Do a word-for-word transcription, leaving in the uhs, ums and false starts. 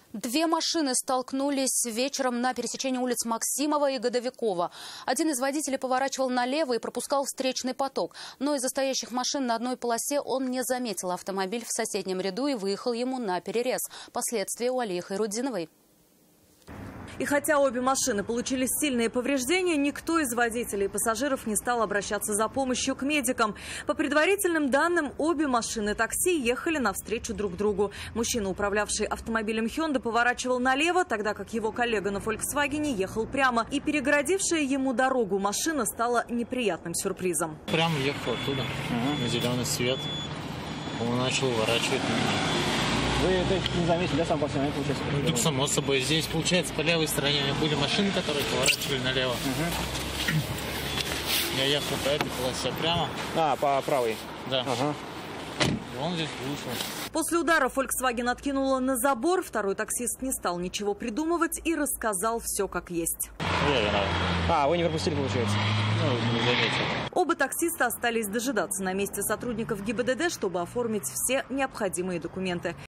Две машины столкнулись вечером на пересечении улиц Максимова и Годовикова. Один из водителей поворачивал налево и пропускал встречный поток. Но из-за стоящих машин на одной полосе он не заметил автомобиль в соседнем ряду и выехал ему на перерез. Последствия у Алии Хайруддиновой. И хотя обе машины получили сильные повреждения, никто из водителей и пассажиров не стал обращаться за помощью к медикам. По предварительным данным, обе машины такси ехали навстречу друг другу. Мужчина, управлявший автомобилем Hyundai, поворачивал налево, тогда как его коллега на Volkswagen ехал прямо. И перегородившая ему дорогу машина стала неприятным сюрпризом. Прямо ехал оттуда, угу. на зеленый свет. Он начал уворачивать меня. Вы это не заметили, да, сам по себе, получается? Ну, так само собой. Здесь, получается, по левой стороне были машины, которые поворачивали налево. Угу. Я ехал по этой полосе прямо. А, по правой? Да. Ага. И он здесь вышел. После удара Volkswagen откинуло на забор. Второй таксист не стал ничего придумывать и рассказал все как есть. Я виноват. А, вы не пропустили, получается? Ну, не заметил. Оба таксиста остались дожидаться на месте сотрудников ГИБДД, чтобы оформить все необходимые документы.